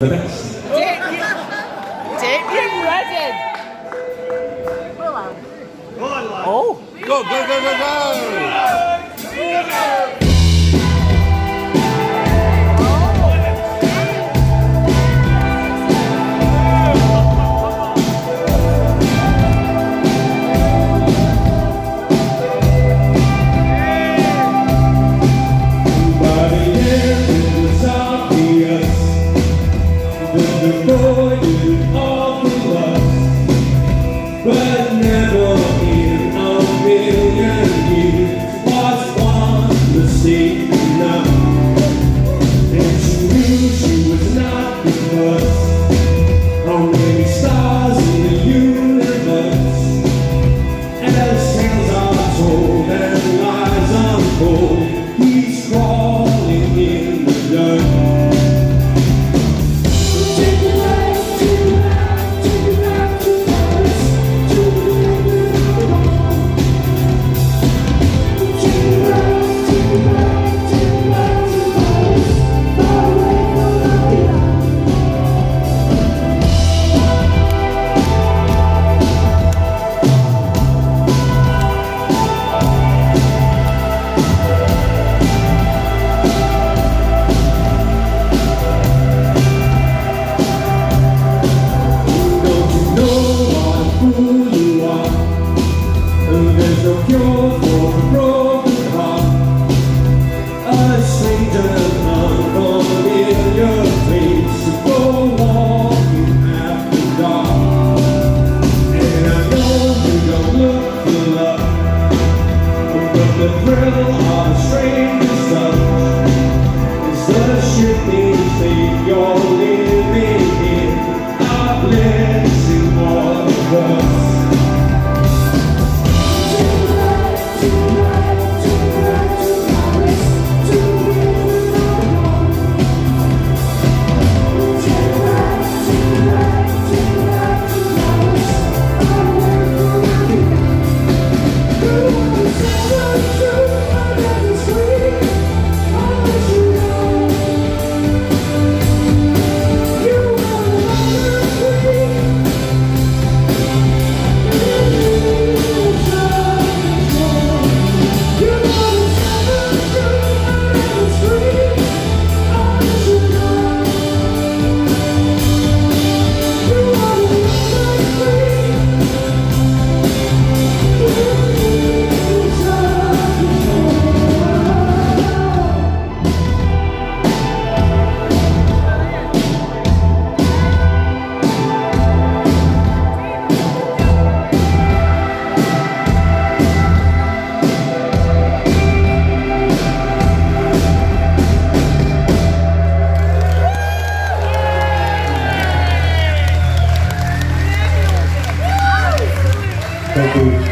Damien Redden. Oh. Go, go, go, go, go. But never in a million years was one mistake enough. And she knew she was not because how many stars in the universe. As tales are told and lies unfold, he's crawling in the dirt. There's no cure for a broken heart. A stranger unfamiliar place to go walking after dark. And I know you don't look for love, but the thrill of a stranger's touch is the shifting fate you're living in. A blessing all of us. Thank you.